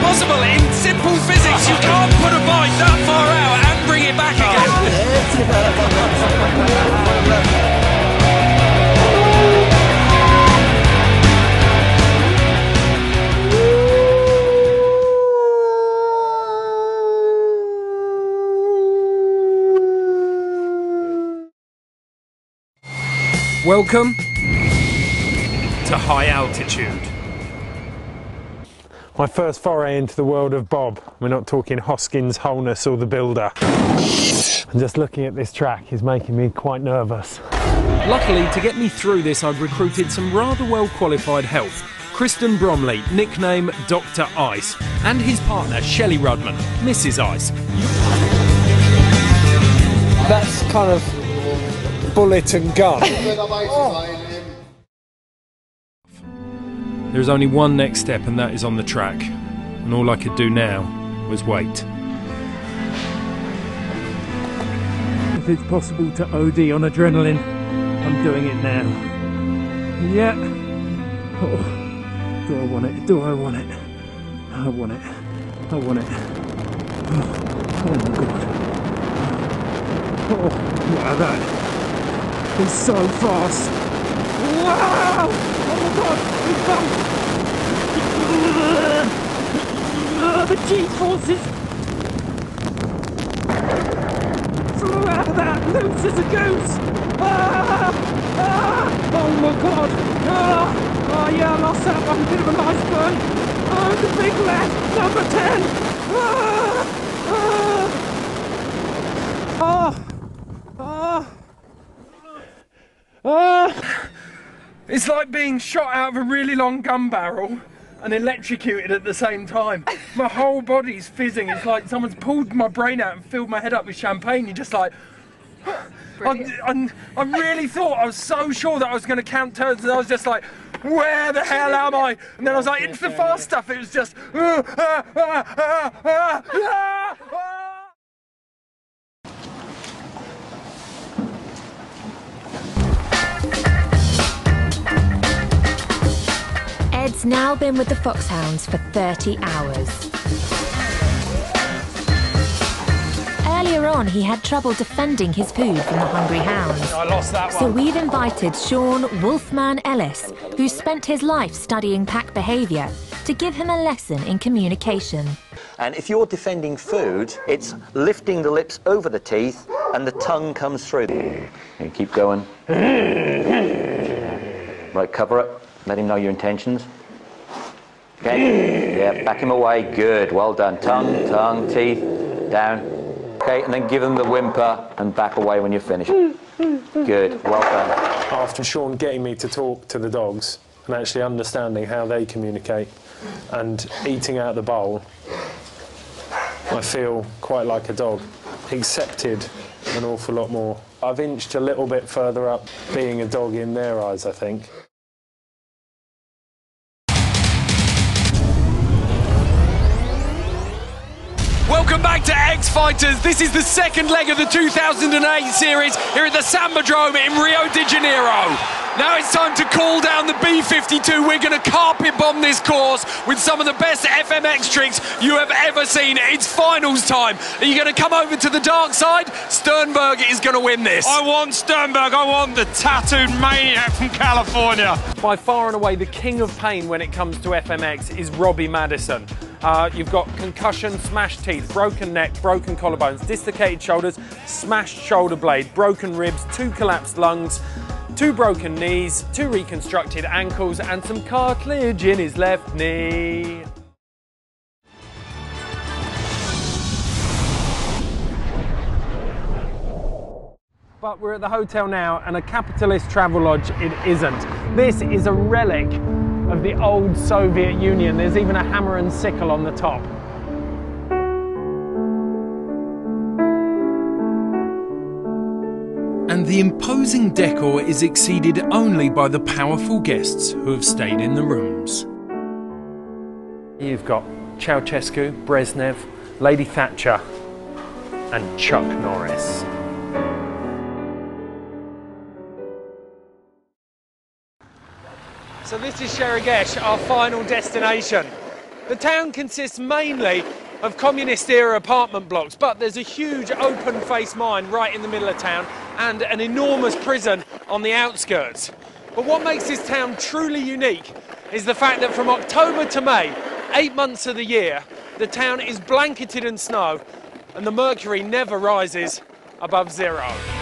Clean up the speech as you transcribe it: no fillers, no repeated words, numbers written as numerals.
impossible. In simple physics, you can't put a bike that far out and bring it back again. Welcome to high altitude. My first foray into the world of bob. We're not talking Hoskins, Holness or the Builder. And just looking at this track is making me quite nervous. Luckily, to get me through this, I've recruited some rather well-qualified help. Kristen Bromley, nickname Dr. Ice, and his partner, Shelley Rudman, Mrs. Ice. That's kind of bullet and gun. There's only one next step, and that is on the track. And all I could do now was wait. If it's possible to OD on adrenaline, I'm doing it now. Yeah. Oh, do I want it? Do I want it? I want it. I want it. Oh my god. Oh, wow, that is so fast. Wow! Oh my god, the G-forces flew out of that, loose as a goose. Oh my god. Oh yeah, I lost that one, bit of a nice burn. Oh, the big left, number 10. It's like being shot out of a really long gun barrel and electrocuted at the same time. My whole body's fizzing. It's like someone's pulled my brain out and filled my head up with champagne. You're just like... I really thought, I was so sure that I was going to count turns, and I was just like, where the hell am I? And then I was like, it's the fast stuff. It was just... Ed's now been with the Foxhounds for 30 hours. Earlier on, he had trouble defending his food from the hungry hounds. I lost that one. So we've invited Sean Wolfman Ellis, who spent his life studying pack behaviour, to give him a lesson in communication. And if you're defending food, it's lifting the lips over the teeth and the tongue comes through. And keep going. Right, cover it. Let him know your intentions. Okay, yeah, back him away. Good, well done. Tongue, teeth, down. Okay, and then give him the whimper and back away when you're finished. Good, well done. After Sean getting me to talk to the dogs and actually understanding how they communicate and eating out the bowl, I feel quite like a dog. Accepted an awful lot more. I've inched a little bit further up being a dog in their eyes, I think. Welcome back to X Fighters. This is the second leg of the 2008 series here at the Sambadrome in Rio de Janeiro. Now it's time to call down the B-52. We're going to carpet bomb this course with some of the best FMX tricks you have ever seen. It's finals time. Are you going to come over to the dark side? Sternberg is going to win this. I want Sternberg. I want the tattooed maniac from California. By far and away, the king of pain when it comes to FMX is Robbie Madison. You've got concussion, smashed teeth, broken neck, broken collarbones, dislocated shoulders, smashed shoulder blade, broken ribs, 2 collapsed lungs, 2 broken knees, 2 reconstructed ankles, and some cartilage in his left knee. But we're at the hotel now, and a capitalist travel lodge it isn't. This is a relic of the old Soviet Union. There's even a hammer and sickle on the top. And the imposing decor is exceeded only by the powerful guests who have stayed in the rooms. You've got Ceausescu, Brezhnev, Lady Thatcher, and Chuck Norris. So this is Sherigesh, our final destination. The town consists mainly of communist-era apartment blocks, but there's a huge open-face mine right in the middle of town and an enormous prison on the outskirts. But what makes this town truly unique is the fact that from October to May, 8 months of the year, the town is blanketed in snow and the mercury never rises above 0.